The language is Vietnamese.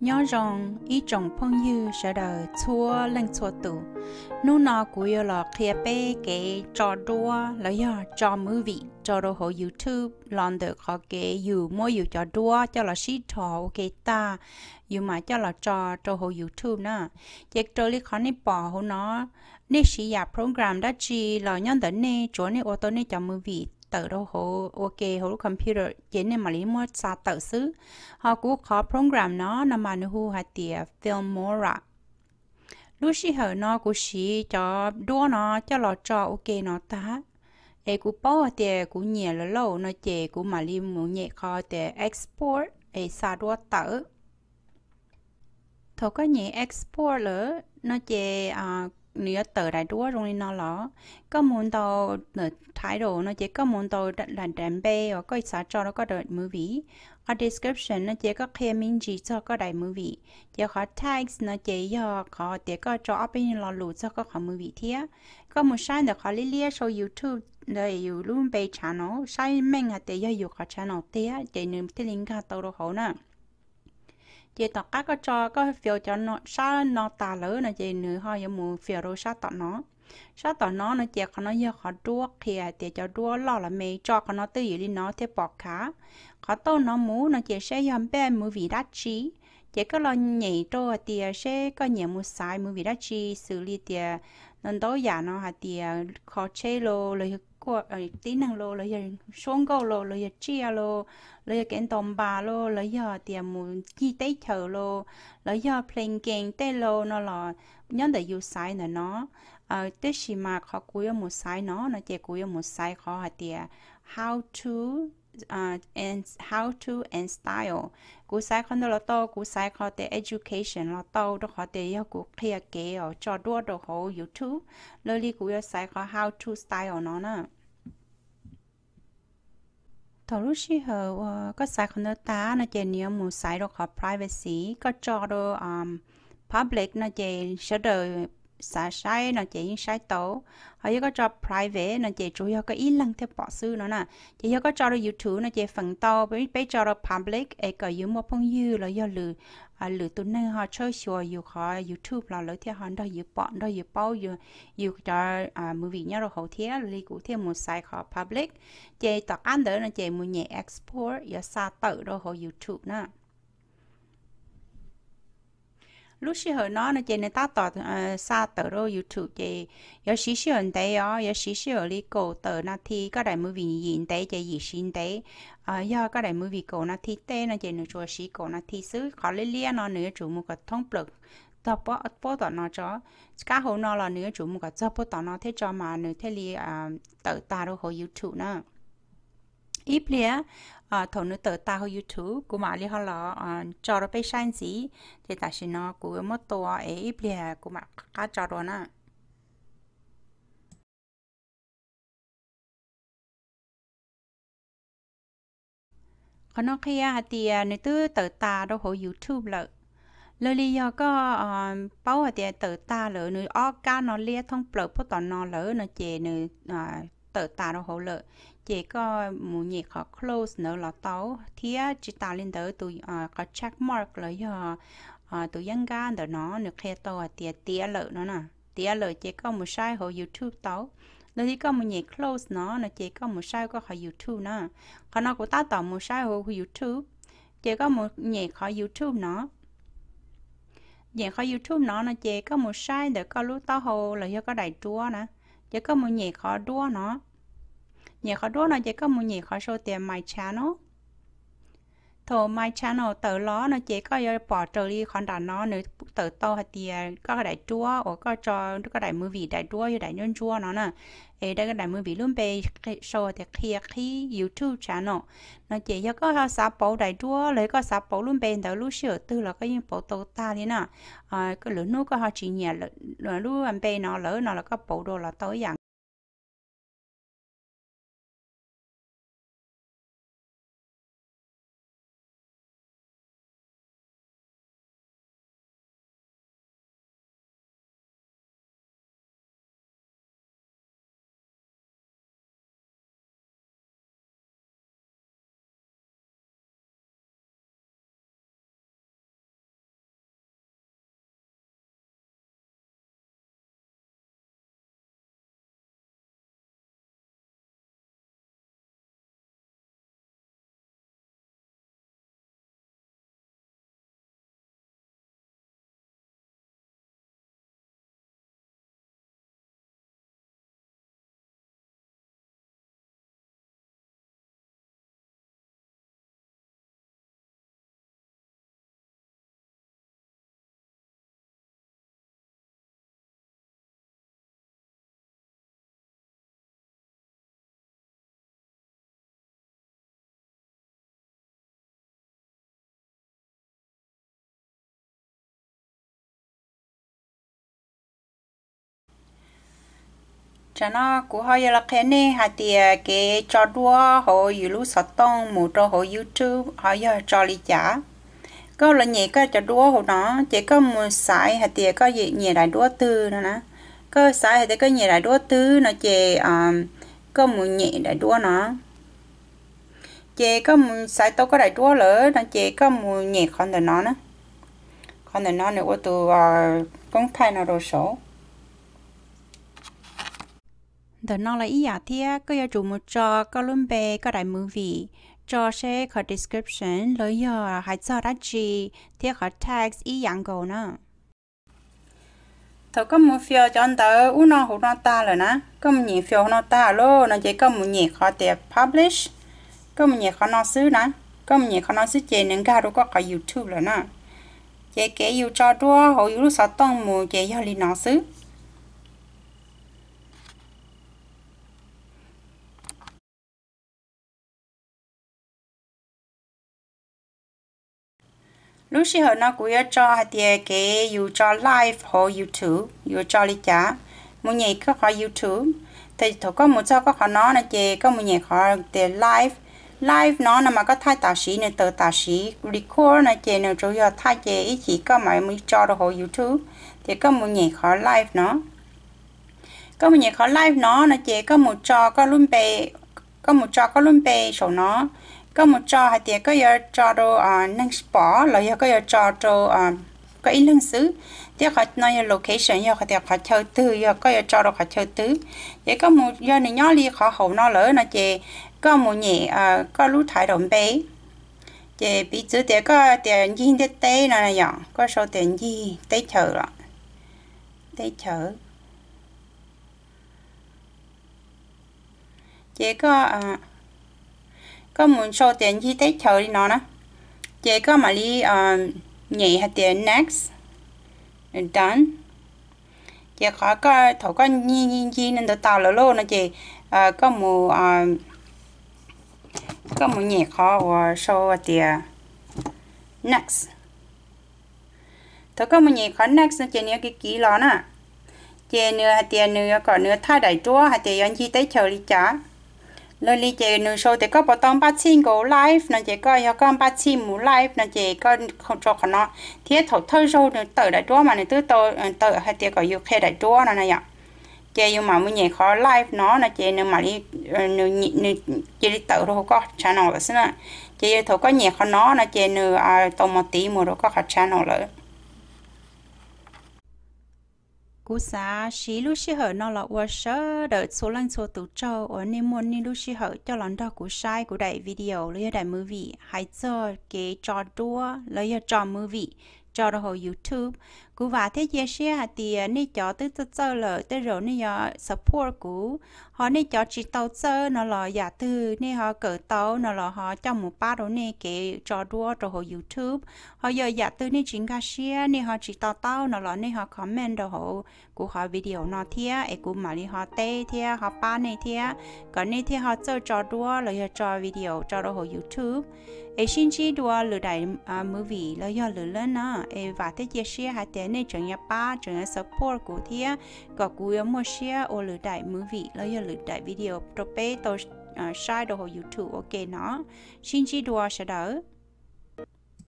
nhớ rằng ý trong phong yêu sẽ đời chua lên chua tụ nô nọ của yêu là kia bé cái trò đua lấy giờ trò mới vị trò đồ hồ YouTube làm được họ cái yêu mỗi yêu trò đua cho là sĩ thọ cái ta yêu mà cho là trò hồ YouTube nè chỉ trò li khó ní bỏ hồ nó ní sĩ giả program đã chỉ là nhân đến nè chỗ này ô tô này cho mới vị tự đâu hồ ok hồ computer chỉ nên mà lý mua xa tự xứ họ cũng có program nó nằm mà nó hú hạt tiệt Filmora lúc xí hở nó cũng xí cho đua nó cho lọ cho ok nó ta ấy cũng bao tiệt cũng nhẹ là lâu nó chè cũng mà lý mua nhẹ khó tiệt export ấy xa đua tự thôi có nhẹ export lỡ nó chè nếu tờ đại đua rồi nó lỏ có muốn tàu thái độ nó chỉ có muốn tàu là đàn bè hoặc có xã cho nó có đợt movie ở description nó chỉ có khe minh chỉ cho có đại movie chỉ có tags nó chỉ do có để có cho bên lò lụt cho có khó movie thiệt có một sai được khó liên sau YouTube đểอยู่luônไป channel ใช้แม่งอะแต่ยังอยู่กับ channel เตี้ยจะนึกที่ลิงก์ตัวเราเขาน่ะchị tọt các cái cho có phiếu cho nó sao nó tà lỡ là chị nữ họ giống một phiếu rồi sao tọt nó chị có nó giờ họ đua kìa để cho đua lo là mày cho có nó tư gì đi nó thế bỏ cá có tô nó muốn nó chị sẽ làm bé mua vị đắt chí chị có lo nhảy trôi thì sẽ có nhiều một sai mua vị đắt chí xử lý thì nên đó giả nó hạt thì khó chế lôเลยก็tí năng lôเลยxuống câu lôเลยchia lôเลยcái tôm bà lôเลยgiờ tiệm một chi tế chờ lôเลยgiờ playing game tế lô nó là nhóm để yêu sai nó tế chỉ mà họ cuối một sai nó chỉ cuối một sai họ hạt tiệm how to and style cú sai con đó là to cú sai họ để education là to đó họ để yêu cú kia kế ở cho đua đồ họ YouTube lời đi cú sai họ how to style nó nè thầu lúc xí hở có sai con ta nó chỉ nhiều một sai đó họ privacy có cho đó public nó chỉ sẽ đời sai nó chỉ những sai tổ họ có cho private nó chỉ chủ yếu có ý lăng theo bỏ sư nó nè chỉ có cho đó YouTube nó chỉ phần to với cho đó public ấy có những một phong dư là do lừa tụi nên họ chơi xùa dù họ YouTube là lỡ theo họ đó dù bọn đó dù bao dù cho movie nhau rồi hậu thế li cụ thêm một sai họ public chỉ tọt ăn đỡ nó chỉ một nhẹ export và xa tự đó họ YouTube nè lúc xí hồi nó chỉ nên ta tọt xa tờ rồi YouTube chỉ có xí xí ở đây có xí xí ở lý cổ tờ na thì có đại movie gì đây chỉ gì xin đây do có đại movie cổ na thì tên nó chỉ nữa chùa xí cổ na thì xứ khó lấy liên nó nữa chủ một cái thông bực tập bố tọt nó cho cá hồ nó là nữa chủ một cái tập bố tọt nó thế cho mà nữa thế li tờ ta đâu hồi YouTube nữa ít lia thầu nữ tờ ta hồi YouTube của mà li họ là cho nó phải sang gì thì ta xin nó của mấtตัวít lia của mà cá cho rồi nè còn nó kia thì nữ tư tờ ta đâu hồi YouTube lợi lời lý do có bảo thì tờ ta lợi nữ cá nó lia thông bự bút tọt nó lỡ nó chè nữ tờ ta đâu hồi lợi chỉ có một nhị họ close nữa là tàu thì chỉ ta lên tới tụi có check mark là do tụi dân gan đó nó được khe tàu tía lợi nó nè tía lợi chỉ có một sai họ YouTube tàu rồi thì có một nhị close nó chỉ có một sai có họ YouTube nè còn nó của ta tàu một sai họ YouTube chỉ có một nhị họ YouTube nó nhị họ YouTube nó chỉ có một sai để có lúc tao hồ là do có đại chúa nè chỉ có một nhị họ đua nó nhà khó đua nó chỉ có một nhà khó số tiền my channel thầu my channel tự nó chỉ có bỏ trở đi khoản đàn nó nữa tự to hay tiền có cái đại chúa hoặc có cho có đại movie đại chúa như đại nhân chúa nó nè ấy đây cái đại movie luôn về show thì khi YouTube channel nó chỉ có sắp bộ đại chúa lấy có sắp bộ luôn về tới lúc sửa tư là cái những bộ tổ ta đi nè cái lửa nước có họ chỉ nhà lúc anh về nó lỡ nó là có bộ đồ là tới dạng cho nó cũng hơi là cái này hạt tiền cái cho đua họ YouTube sát tông một cho họ YouTube họ giờ cho lý trả có là nhẹ có cho đua họ nó chỉ có một sải hạt tiền có gì nhẹ đại đua tư nữa nè có sải hạt tiền có nhẹ đại đua tư nó chỉ có một nhẹ đại đua nó chỉ có một sải tao có đại đua lỡ nó chỉ có một nhẹ con để nó nè con để nó nữa từ công khai nó đồ số đó nó là ý giả thiết có giờ chủ một trò có luôn bề có đại movie cho sẽ có description lấy giờ hãy cho ra chi thiết có text ý dạng gồ nữa thôi có một phiếu cho anh ta u nó hụt nó ta rồi nè có một nhiều phiếu nó ta luôn nó chỉ có một nhiều khó để publish có một nhiều khó nó xứ nè có một nhiều khó nó xứ trên những cái đó có cả YouTube rồi nè chỉ kể yêu cho đua họ yêu sao tông một chỉ cho liền nó xứ lúc xí họ nó cũng cho hạt tiền cái yêu cho live họ YouTube yêu cho lý trả một ngày có họ YouTube thì thôi có một cho có họ nó là chỉ có một ngày họ để live nó mà có thay tạo sĩ nên tự tạo sĩ record là chỉ nên chủ yếu thay chỉ ý chỉ có mà mới cho được họ YouTube thì có một ngày họ live nó có một ngày họ live nó là chỉ có một cho có luôn bề có một cho có luôn bề số nó có một trò hay tiệt có giờ trò đồ năng sport rồi giờ có giờ trò đồ có ý lương xứ tiệt họ nói location giờ họ tiệt họ chơi tư giờ có giờ trò đồ họ chơi tư vậy có một giờ này nhỏ đi họ hậu nó lỡ nó chè có một nhẹ có lú thải đồng bé chè bị chữ tiệt có tiền gì để té này nhở có số tiền gì té chờ rồi té chờ chè có một số tiền chi tiết chờ đi nó nè chỉ có mà đi nhảy hạt tiền next done chỉ khó có thầu có gì nên được tạo luôn nó chỉ có một nhảy khó và số tiền next thầu có một nhảy khó next nó chỉ nhớ cái kỹ đó nè chỉ nửa hạt tiền nửa còn nửa thay đại chúa hạt tiền chi tiết chờ đi trả lời lý chế nửa số thì có bảo tông bắt xin của live nó chỉ có con bắt xin một live nó chỉ có không cho nó thiết thầu thơ số nửa tờ đại chúa mà nửa tờ hay tiệt có yêu khe đại chúa nó này ạ chỉ yêu mà mới nhảy khó live nó chỉ nửa mà đi nửa chỉ đi tờ đâu có channel rồi xí chỉ thầu có nhảy khó nó chỉ nửa tàu một tí một đâu có channel rồi cú sa xí lúc xí hở nó là qua sớ đợi số lần số tụ trâu ở nên muốn nên lúc xí hở cho lần đó cú sai của đại video lấy đại movie hãy cho cái trò đua lấy trò movie cho đó hồi YouTube cú và thế chia sẻ hạt tiền nên cho tới tới lời tới rồi nên giờ support cú họ nên cho chỉ tàu chơi nó là giả từ nên họ cởi tàu nó là họ trong một ba đó nên cái trò đua cho hồi YouTube họ giờ giả từ nên chính cá share nên họ chỉ tàu nó là nên họ comment đồ họ của họ video nó thia ấy của mà đi họ tê thia họ ba này thia còn nên thia họ chơi trò đua là trò video cho đó hồi YouTube ấy xin chỉ đua lừa đại movie là do lừa lên nó ấy và thế chia sẻ hai tên này chẳng nhớ ba chẳng nhớ support của thia có cú mua share ở lừa đại movie là do lừa đại video pro pe tôi share đồ hồi YouTube ok nó xin chỉ đua sẽ đỡ